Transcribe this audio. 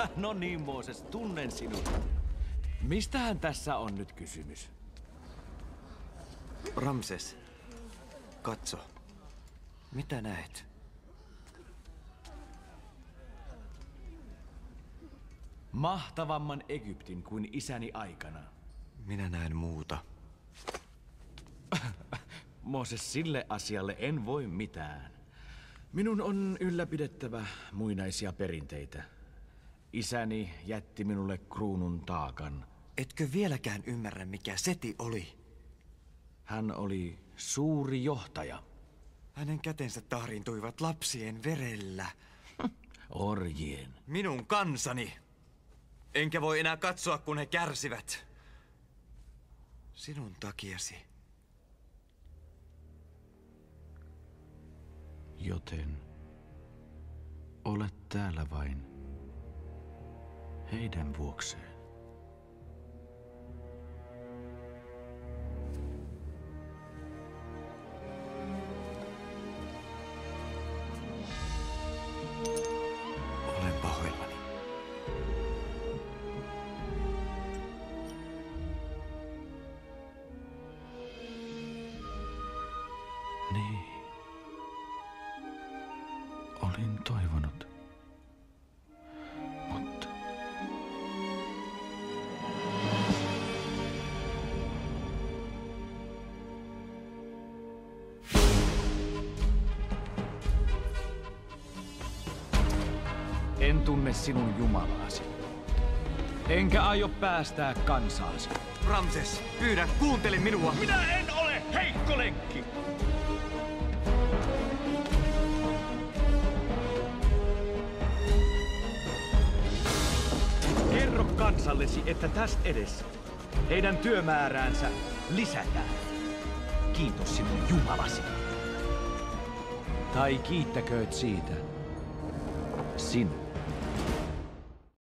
No niin, Mooses, tunnen sinut. Mistähän tässä on nyt kysymys? Ramses, katso. Mitä näet? Mahtavamman Egyptin kuin isäni aikana. Minä näen muuta. Mooses, sille asialle en voi mitään. Minun on ylläpidettävä muinaisia perinteitä. Isäni jätti minulle kruunun taakan. Etkö vieläkään ymmärrä, mikä Seti oli? Hän oli suuri johtaja. Hänen kätensä tahriintuivat lapsien verellä. Orjien. Minun kansani. Enkä voi enää katsoa, kun he kärsivät. Sinun takiasi. Joten olet täällä vain heidän vuokseen. Olen pahoillani. Niin. Olin toivonut. Mutta... En tunne sinun Jumalaasi. Enkä aio päästää kansaasi. Ramses, pyydän, kuuntele minua. Minä en ole heikko lenkki! Kerro kansallesi, että tästä edessä heidän työmääräänsä lisätään. Kiitos sinun Jumalasi. Tai kiittäkööt siitä sinut.